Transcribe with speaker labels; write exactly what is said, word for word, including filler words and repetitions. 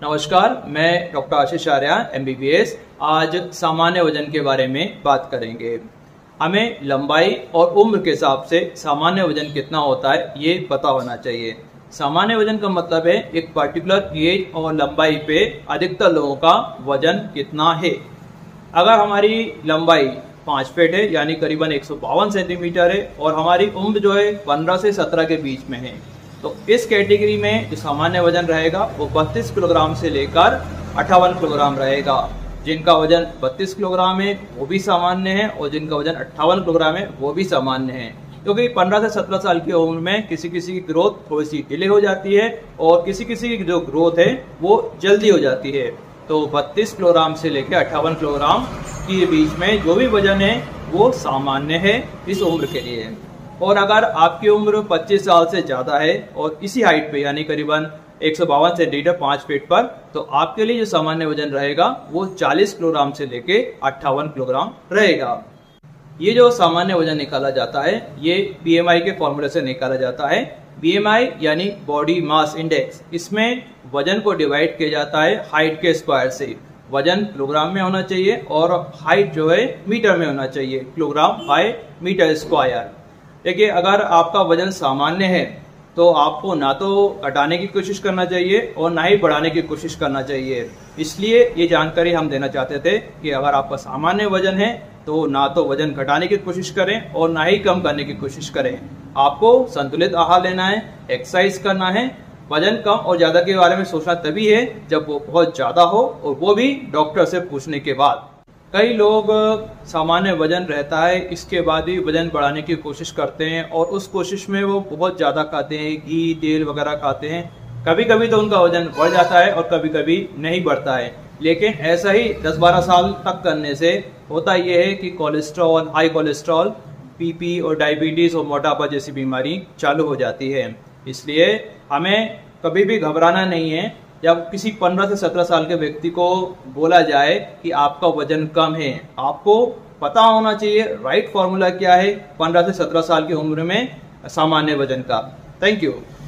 Speaker 1: नमस्कार, मैं doctor Ashish Arya M B B S. आज सामान्य वजन के बारे में बात करेंगे। हमें लंबाई और उम्र के हिसाब से सामान्य वजन कितना होता है ये पता होना चाहिए। सामान्य वजन का मतलब है एक पर्टिकुलर एज और लंबाई पे अधिकतर लोगों का वजन कितना है। अगर हमारी लंबाई पाँच फीट है यानी करीबन एक सौ बावन सेंटीमीटर है और हमारी उम्र जो है पंद्रह से सत्रह के बीच में है, तो इस कैटेगरी में जो सामान्य वजन रहेगा वो बत्तीस किलोग्राम से लेकर अट्ठावन किलोग्राम रहेगा। जिनका वजन बत्तीस किलोग्राम है वो भी सामान्य है और जिनका वजन अट्ठावन किलोग्राम है वो भी सामान्य है, क्योंकि पंद्रह से सत्रह साल की उम्र में किसी किसी की ग्रोथ थोड़ी सी डिले हो जाती है और किसी किसी की जो ग्रोथ है वो जल्दी हो जाती है। तो बत्तीस किलोग्राम से लेकर अट्ठावन किलोग्राम के बीच में जो भी वजन है वो सामान्य है इस उम्र के लिए। और अगर आपकी उम्र पच्चीस साल से ज़्यादा है और इसी हाइट पे यानी करीबन एक सौ बावन सेंटीमीटर पाँच फीट पर, तो आपके लिए जो सामान्य वजन रहेगा वो चालीस किलोग्राम से लेके अट्ठावन किलोग्राम रहेगा। ये जो सामान्य वजन निकाला जाता है ये बी एम आई के फॉर्मूले से निकाला जाता है। बी एम आई यानी बॉडी मास इंडेक्स, इसमें वजन को डिवाइड किया जाता है हाइट के स्क्वायर से। वजन किलोग्राम में होना चाहिए और हाइट जो है मीटर में होना चाहिए, किलोग्राम बाय मीटर स्क्वायर। देखिए, अगर आपका वजन सामान्य है तो आपको ना तो घटाने की कोशिश करना चाहिए और ना ही बढ़ाने की कोशिश करना चाहिए। इसलिए ये जानकारी हम देना चाहते थे कि अगर आपका सामान्य वजन है तो ना तो वजन घटाने की कोशिश करें और ना ही कम करने की कोशिश करें। आपको संतुलित आहार लेना है, एक्सरसाइज करना है। वजन कम और ज़्यादा के बारे में सोचना तभी है जब वो बहुत ज़्यादा हो, और वो भी डॉक्टर से पूछने के बाद। कई लोग सामान्य वजन रहता है इसके बाद भी वजन बढ़ाने की कोशिश करते हैं और उस कोशिश में वो बहुत ज़्यादा खाते हैं, घी तेल वगैरह खाते हैं। कभी कभी तो उनका वजन बढ़ जाता है और कभी कभी नहीं बढ़ता है। लेकिन ऐसा ही दस बारह साल तक करने से होता ये है कि cholesterol, high cholesterol, P P और डायबिटीज़ और मोटापा जैसी बीमारी चालू हो जाती है। इसलिए हमें कभी भी घबराना नहीं है जब किसी पंद्रह से सत्रह साल के व्यक्ति को बोला जाए कि आपका वजन कम है। आपको पता होना चाहिए राइट फॉर्मूला क्या है पंद्रह से सत्रह साल की उम्र में सामान्य वजन का। Thank you.